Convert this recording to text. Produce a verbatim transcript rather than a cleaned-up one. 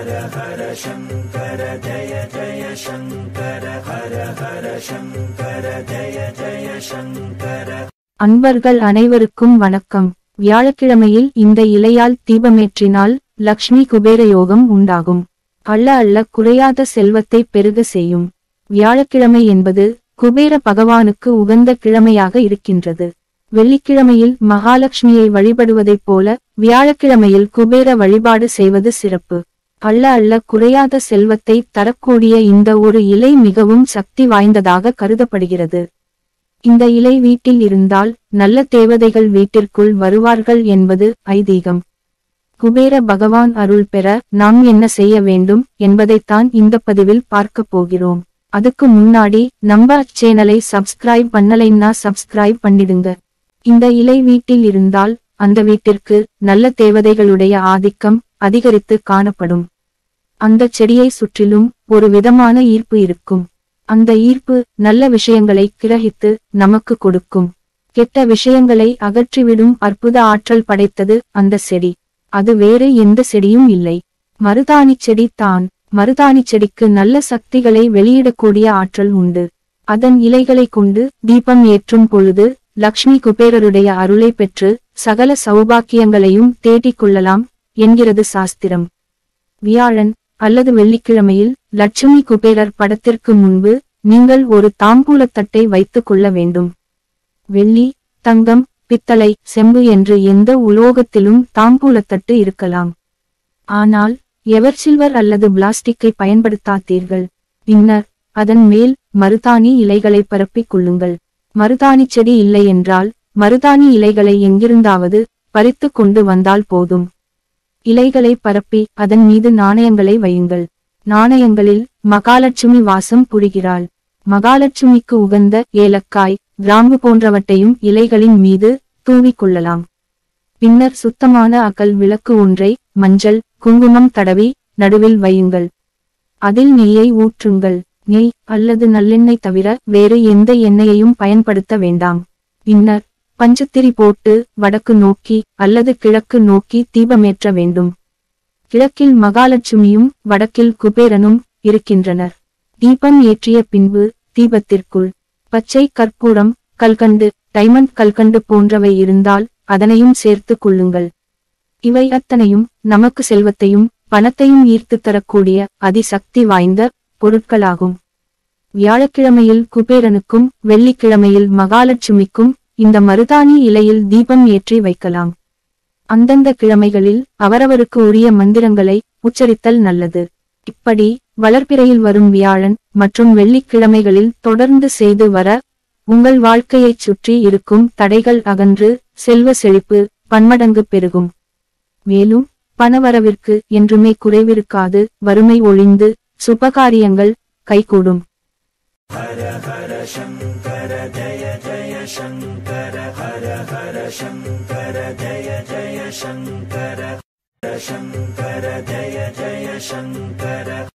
ஹர ஹர சங்கர ஜய ஜய சங்கர ஹர ஹர சங்கர ஜய ஜய சங்கர. அன்பர்கள் அனைவருக்கும் வணக்கம். வியாழக்கிழமையில் இந்த இலையால் தீபமேற்றினால் லக்ஷ்மி குபேர யோகம் உண்டாகும். அள்ள அள்ள குறையாத செல்வத்தை பெருக செய்யும். வியாழக்கிழமை என்பது குபேர பகவானுக்கு உகந்த கிழமையாக இருக்கின்றது. வெள்ளிக்கிழமையில் மகாலட்சுமியை வழிபடுவதைப் போல வியாழக்கிழமையில் குபேர வழிபாடு செய்வது சிறப்பு. அள்ள அள்ள குறையாத செல்வத்தை தரக்கூடிய இந்த ஒரு இலை மிகவும் சக்தி வாய்ந்ததாக கருதப்படுகிறது. இந்த இலை வீட்டில் இருந்தால் நல்ல தேவதைகள் வீட்டிற்குள் வருவார்கள் என்பது ஐதீகம். குபேர பகவான் அருள் பெற நாம் என்ன செய்ய வேண்டும் என்பதைத்தான் இந்த பதிவில் பார்க்க போகிறோம். அதுக்கு முன்னாடி நம்ம சேனலை சப்ஸ்கிரைப் பண்ணலைன்னா சப்ஸ்கிரைப் பண்ணிடுங்க. இந்த இலை வீட்டில் இருந்தால் அந்த வீட்டிற்கு நல்ல தேவதைகளுடைய ஆதிக்கம் அதிகரித்து காணப்படும். அந்த செடியை சுற்றிலும் ஒரு விதமான ஈர்ப்பு இருக்கும். அந்த ஈர்ப்பு நல்ல விஷயங்களை கிரகித்து நமக்கு கொடுக்கும். கெட்ட விஷயங்களை அகற்றிவிடும் அற்புத ஆற்றல் படைத்தது அந்த செடி. அது வேறு எந்த செடியும் இல்லை, மருதாணி செடி தான். மருதாணி செடிக்கு நல்ல சக்திகளை வெளியிடக்கூடிய ஆற்றல் உண்டு. அதன் இலைகளை கொண்டு தீபம் ஏற்றும் பொழுது லக்ஷ்மி குபேரருடைய அருளை பெற்று சகல சௌபாக்கியங்களையும் தேடிக் கொள்ளலாம் என்கிறது சாஸ்திரம். வியாழன் அல்லது வெள்ளிக்கிழமையில் லட்சுமி குபேரர் படத்திற்கு முன்பு நீங்கள் ஒரு தாம்பூலத்தட்டை வைத்துக் கொள்ள வேண்டும். வெள்ளி, தங்கம், பித்தளை, செம்பு என்று எந்த உலோகத்திலும் தாம்பூலத்தட்டு இருக்கலாம். ஆனால் எவர் சில்வர் அல்லது பிளாஸ்டிக்கை பயன்படுத்தாதீர்கள். பின்னர் அதன் மேல் மருதாணி இலைகளை பரப்பிக் கொள்ளுங்கள். மருதாணி செடி இல்லை என்றால் மருதாணி இலைகளை எங்கிருந்தாவது பறித்து கொண்டு வந்தால் போதும். இலைகளை பரப்பி அதன் மீது நாணயங்களை வையுங்கள். நாணயங்களில் மகாலட்சுமி வாசம் புரிகிறாள். மகாலட்சுமிக்கு உகந்த ஏலக்காய், கிராம்பு போன்றவற்றையும் இலைகளின் மீது தூவிக் கொள்ளலாம். பின்னர் சுத்தமான அகல் விளக்கு ஒன்றை மஞ்சள் குங்குமம் தடவி நடுவில் வையுங்கள். அதில் நெய்யை ஊற்றுங்கள். நெய் அல்லது நல்லெண்ணெய் தவிர வேறு எந்த எண்ணெயையும் பயன்படுத்த வேண்டாம். பின்னர் பஞ்சத்திரி போட்டு வடக்கு நோக்கி அல்லது கிழக்கு நோக்கி தீபமேற்ற வேண்டும். கிழக்கில் மகாலட்சுமியும் வடக்கில் குபேரனும் இருக்கின்றனர். தீபம் ஏற்றிய பின்பு தீபத்திற்குள் பச்சை கற்பூரம், கல்கண்டு, டைமண்ட் கல்கண்டு போன்றவை இருந்தால் அதனையும் சேர்த்து கொள்ளுங்கள். இவை அத்தனையும் நமக்கு செல்வத்தையும் பணத்தையும் ஈர்த்து தரக்கூடிய அதிசக்தி வாய்ந்த பொருட்களாகும். வியாழக்கிழமையில் குபேரனுக்கும் வெள்ளிக்கிழமையில் மகாலட்சுமிக்கும் இந்த மருதாணி இலையில் தீபம் ஏற்றி வைக்கலாம். அந்தந்த கிழமைகளில் அவரவருக்கு உரிய மந்திரங்களை உச்சரித்தல் நல்லது. இப்படி வளர்பிறையில் வரும் வியாழன் மற்றும் வெள்ளிக்கிழமைகளில் தொடர்ந்து செய்து வர உங்கள் வாழ்க்கையைச் சுற்றி இருக்கும் தடைகள் அகன்று செல்வ செழிப்பு பன்மடங்கு பெருகும். மேலும் பணவரவிற்கு என்றுமே குறைவிருக்காது. வறுமை ஒழிந்து சுபகாரியங்கள் கைகூடும். ஹர ஹர சங்கர ஜய ஜய சங்கர ஹர ஹர சங்கர ஜய ஜய சங்கர ஹர சங்கர ஜய ஜய சங்கர.